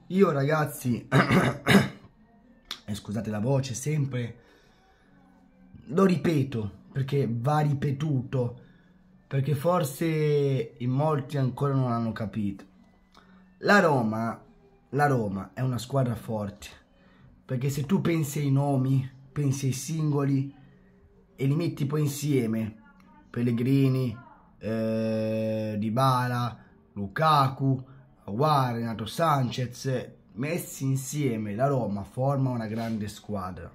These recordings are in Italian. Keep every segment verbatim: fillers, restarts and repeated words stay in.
Io ragazzi, e scusate la voce sempre, lo ripeto perché va ripetuto, perché forse in molti ancora non hanno capito. La Roma, la Roma è una squadra forte, perché se tu pensi ai nomi, pensi ai singoli e li metti poi insieme, Pellegrini, eh, Dybala, Lukaku, Aguar, Renato Sanchez, messi insieme la Roma forma una grande squadra.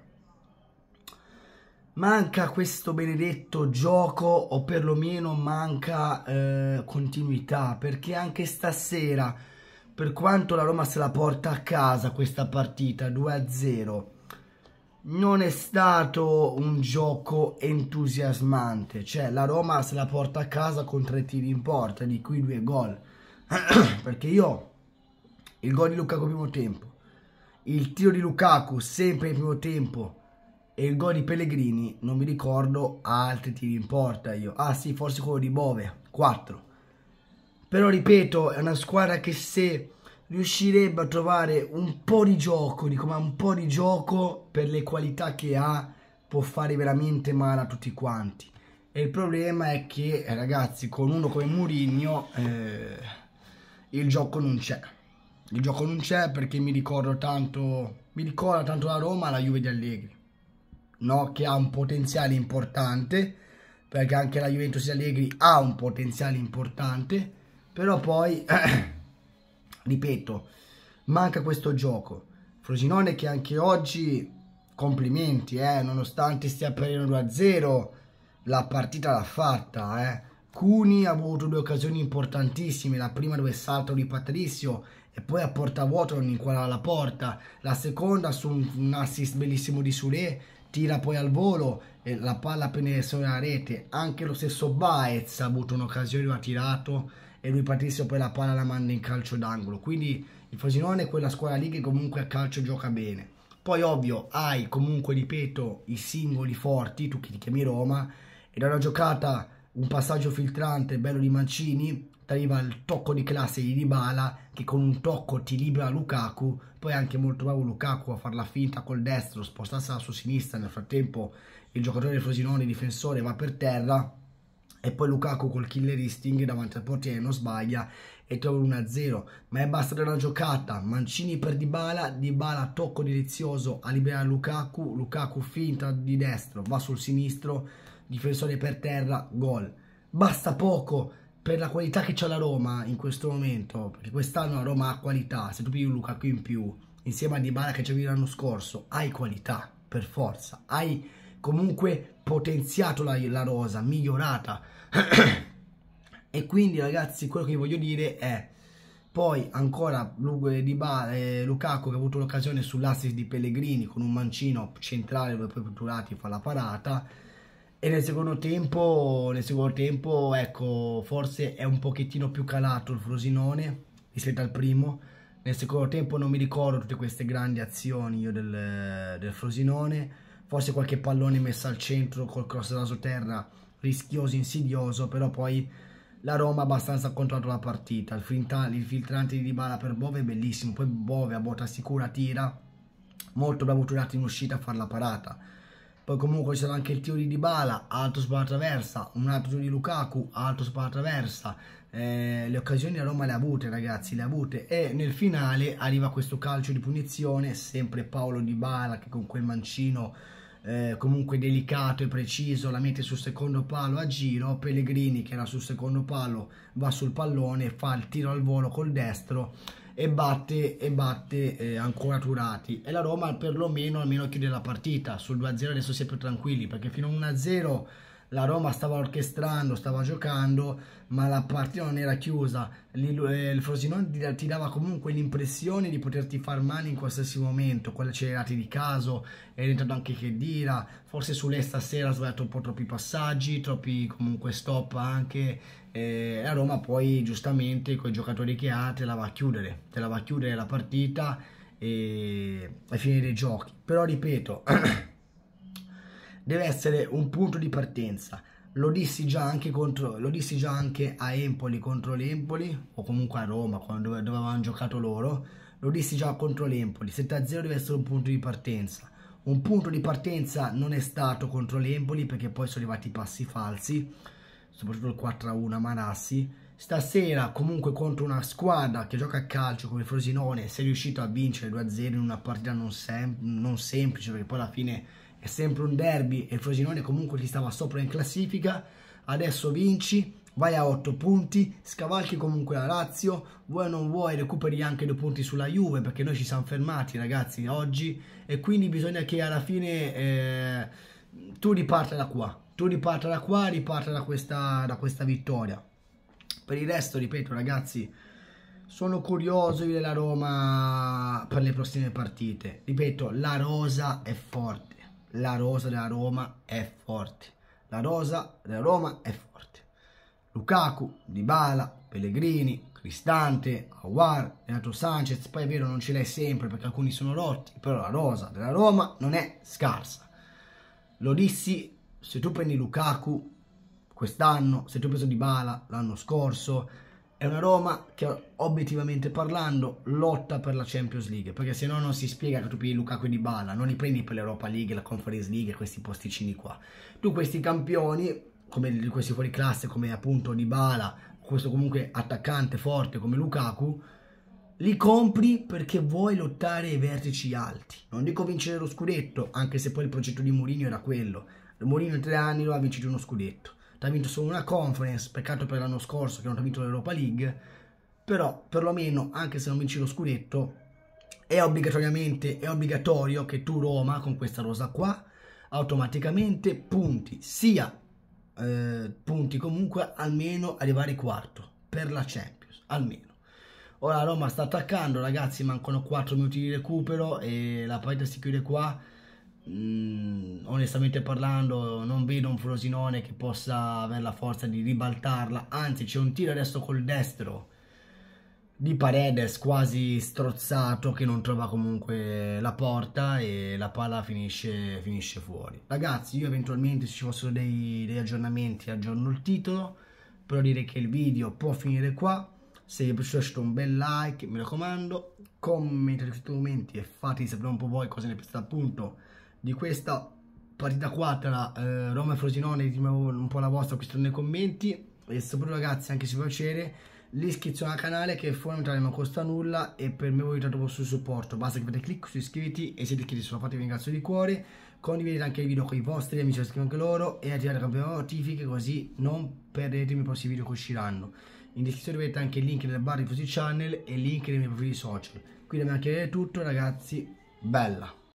Manca questo benedetto gioco, o perlomeno manca eh, continuità, perché anche stasera, per quanto la Roma se la porta a casa questa partita due a zero, non è stato un gioco entusiasmante. Cioè la Roma se la porta a casa con tre tiri in porta, di cui due gol. Perché io il gol di Lukaku primo tempo, il tiro di Lukaku sempre in primo tempo e il gol di Pellegrini non mi ricordo altri tiri in porta io. Ah sì, forse quello di Bove, quattro. Però ripeto, è una squadra che se riuscirebbe a trovare un po' di gioco, dico ma un po' di gioco, per le qualità che ha, può fare veramente male a tutti quanti. E il problema è che, eh, ragazzi, con uno come Mourinho eh, il gioco non c'è. Il gioco non c'è perché mi ricordo tanto, mi ricorda tanto la Roma, la Juve di Allegri, no? Che ha un potenziale importante, perché anche la Juventus di Allegri ha un potenziale importante, però poi ripeto, manca questo gioco. Frosinone che anche oggi, complimenti, eh, nonostante stia perdendo due a zero, la partita l'ha fatta, eh. Cuni ha avuto due occasioni importantissime, la prima dove salta di Patrizio e poi a porta vuota non inquadra la porta, la seconda su un, un assist bellissimo di Sule, tira poi al volo e la palla penetra nella rete. Anche lo stesso Baez ha avuto un'occasione, lo ha tirato e lui Patrizio poi la palla la manda in calcio d'angolo. Quindi il Frosinone è quella squadra lì che comunque a calcio gioca bene. Poi ovvio hai comunque, ripeto, i singoli forti, tu che ti chiami Roma, e da una giocata, un passaggio filtrante bello di Mancini, ti arriva il tocco di classe di Dybala che con un tocco ti libera Lukaku. Poi anche molto bravo Lukaku a fare la finta col destro, spostarsi su sinistra, nel frattempo il giocatore del Frosinone, il difensore, va per terra e poi Lukaku col killer instinct davanti al portiere non sbaglia e trova uno a zero. Ma è bastata una giocata, Mancini per Dybala, Dybala tocco delizioso a liberare Lukaku, Lukaku finta di destro, va sul sinistro, difensore per terra, gol. Basta poco per la qualità che c'ha la Roma in questo momento, perché quest'anno la Roma ha qualità. Se tu pigli un Lukaku in più insieme a Dybala che c'avevi l'anno scorso, hai qualità per forza, hai comunque potenziato la, la rosa, migliorata. E quindi ragazzi, quello che vi voglio dire è, poi ancora Dybala, eh, Lukaku che ha avuto l'occasione sull'assist di Pellegrini con un mancino centrale dove poi Turati fa la parata. E nel secondo tempo, nel secondo tempo, ecco, forse è un pochettino più calato il Frosinone rispetto al primo. Nel secondo tempo non mi ricordo tutte queste grandi azioni io del, del Frosinone. Forse qualche pallone messo al centro col cross raso terra, rischioso, insidioso, però poi la Roma ha abbastanza controllato la partita. Il, il filtrante di Dybala per Bove è bellissimo, poi Bove a botta sicura tira, molto bravo Turati in uscita a fare la parata. Poi comunque c'era anche il tiro di Dybala, alto spalla traversa, un altro tiro di Lukaku, alto spalla traversa. Eh, le occasioni a Roma le ha avute, ragazzi, le ha avute. E nel finale arriva questo calcio di punizione, sempre Paolo Dybala che con quel mancino eh, comunque delicato e preciso la mette sul secondo palo a giro. Pellegrini che era sul secondo palo va sul pallone, fa il tiro al volo col destro e batte, e batte eh, ancora Turati, e la Roma perlomeno almeno chiude la partita. Sul due a zero adesso si è più tranquilli, perché fino a uno a zero la Roma stava orchestrando, stava giocando, ma la partita non era chiusa. Il Frosinone ti dava comunque l'impressione di poterti far male in qualsiasi momento, con le accelerate di caso, è entrato anche Khedira, forse sulle stasera ha sbagliato un po' troppi passaggi, troppi comunque stop anche, e la Roma poi giustamente con i giocatori che ha te la va a chiudere, te la va a chiudere la partita e a finire i giochi. Però ripeto, deve essere un punto di partenza. Lo dissi già anche contro, lo dissi già anche a Empoli contro l'Empoli, o comunque a Roma, quando dove, dove avevano giocato loro. Lo dissi già contro l'Empoli, sette a zero deve essere un punto di partenza. Un punto di partenza non è stato contro l'Empoli, perché poi sono arrivati i passi falsi, soprattutto il quattro a uno a Marassi. Stasera comunque contro una squadra che gioca a calcio come Frosinone sei riuscito a vincere due a zero in una partita non, sem non semplice, perché poi alla fine è sempre un derby e il Frosinone comunque ti stava sopra in classifica. Adesso vinci, vai a otto punti, scavalchi comunque la Lazio, vuoi o non vuoi recuperi anche due punti sulla Juve, perché noi ci siamo fermati ragazzi oggi, e quindi bisogna che alla fine eh, tu riparta da qua, tu riparta da qua, riparta da questa, da questa vittoria. Per il resto, ripeto ragazzi, sono curioso di vedere la Roma per le prossime partite. Ripeto, la rosa è forte, la rosa della Roma è forte, la rosa della Roma è forte. Lukaku, Dybala, Pellegrini, Cristante, Aouar, Renato Sanchez. Poi è vero, non ce l'hai sempre perché alcuni sono rotti, però la rosa della Roma non è scarsa. Lo dissi, se tu prendi Lukaku quest'anno, se tu hai preso Dybala l'anno scorso, è una Roma che obiettivamente parlando lotta per la Champions League, perché se no non si spiega che tu prendi Lukaku e Dybala, non li prendi per l'Europa League, la Conference League e questi posticini qua. Tu questi campioni, come questi fuori classe, come appunto Dybala, questo comunque attaccante forte come Lukaku, li compri perché vuoi lottare ai vertici alti. Non dico vincere lo scudetto, anche se poi il progetto di Mourinho era quello. Mourinho in tre anni lo ha vincito uno scudetto. Ha vinto solo una conference, peccato per l'anno scorso che non ha vinto l'Europa League, però perlomeno anche se non vinci lo scudetto è obbligatoriamente è obbligatorio che tu Roma con questa rosa qua automaticamente punti, sia eh, punti comunque almeno arrivare quarto per la Champions, almeno. Ora Roma sta attaccando ragazzi, mancano quattro minuti di recupero e la partita si chiude qua. Mm, onestamente parlando non vedo un Frosinone che possa avere la forza di ribaltarla, anzi c'è un tiro adesso col destro di Paredes quasi strozzato che non trova comunque la porta e la palla finisce, finisce fuori. Ragazzi, io eventualmente se ci fossero dei, degli aggiornamenti aggiorno il titolo, però direi che il video può finire qua. Se vi è piaciuto lasciate un bel like, mi raccomando, commentate questi commenti e fatemi sapere un po' voi cosa ne pensate appunto di questa partita qua tra eh, Roma e Frosinone. Ditemi un po' la vostra qui nei commenti e soprattutto ragazzi, anche se vi piacere, l'iscrizione al canale che è fondamentale, non costa nulla e per me voi aiutate il vostro supporto. Basta che fate clic su iscriviti e siete iscritti, se lo fate vi ringrazio di cuore. Condividete anche il video con i vostri amici, iscrivete anche loro e attivate la campanella notifiche così non perdete i miei prossimi video che usciranno. In descrizione avete anche il link nel bar di Fossi Channel e il link nei miei profili social. Quindi abbiamo anche tutto ragazzi, bella!